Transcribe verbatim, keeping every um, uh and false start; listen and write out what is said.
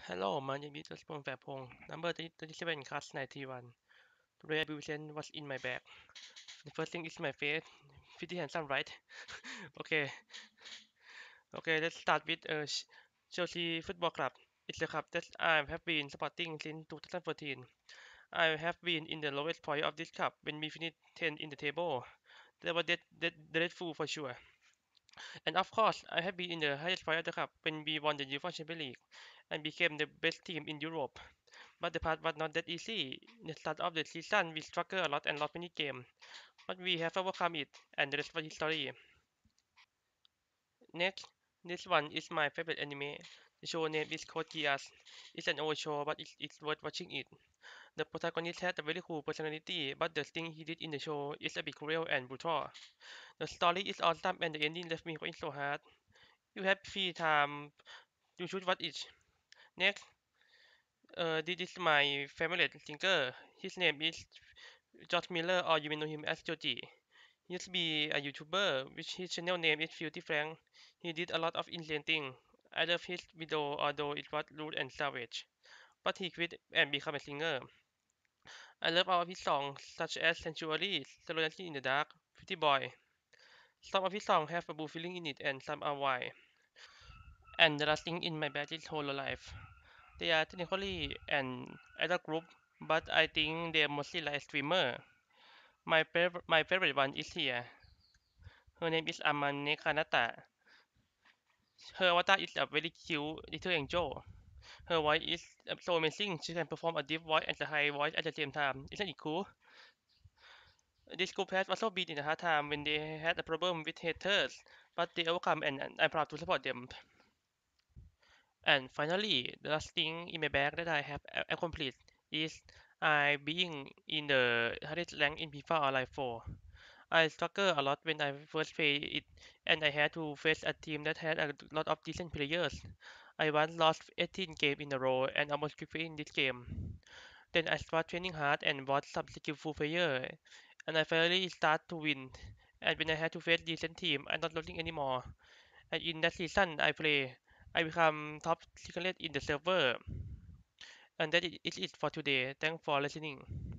Hello, my name is Raspon Phapong, number thirty-seven, class ninety-one. Today I will present what's in my bag. The first thing is my face. Pretty handsome, right? Okay, okay, let's start with uh, Chelsea Football Club. It's a club that I have been supporting since two thousand fourteen. I have been in the lowest point of this club when we finished tenth in the table. That was dead, dead, dreadful for sure. And of course, I have been in the highest point of the club when we won the UEFA Champions League and became the best team in Europe. But the path was not that easy. In the start of the season, we struggled a lot and lost many games, but we have overcome it, and the rest was history. Next, this one is my favorite anime. The show name is Code Geass. It's an old show, but it's, it's worth watching it. The protagonist had a very cool personality, but the thing he did in the show is a bit cruel and brutal. The story is awesome, and the ending left me going so hard. You have free time, you should watch it. Next, uh, this is my favorite singer. His name is George Miller, or you may know him as Joji. He used to be a YouTuber, which his channel name is Filthy Frank. He did a lot of insane things. I love his video, although it was rude and savage. But he quit and became a singer. I love all of his songs, such as Sanctuary, Slow Dancing in the Dark, Pretty Boy. Some of his songs have a blue feeling in it, and some are white. And the last thing in my bag is Hololive. They are technically an adult group, but I think they're mostly like streamer. My favorite, my favorite one is here. Her name is Amane Kanata. Her avatar is a very cute little angel. Her voice is so amazing. She can perform a deep voice and a high voice at the same time. Isn't it cool? This group has also been in a hard time when they had a problem with haters, but they overcome and I'm proud to support them. And finally, the last thing in my bag that I have accomplished is I being in the highest rank in FIFA Online four. I struggled a lot when I first played it, and I had to face a team that had a lot of decent players. I once lost eighteen games in a row and almost quit in this game. Then I started training hard and bought some skillful players, and I finally started to win. And when I had to face decent team, I'm not losing anymore. And in that season I play, I become top secret in the server. And that is it for today. Thanks for listening.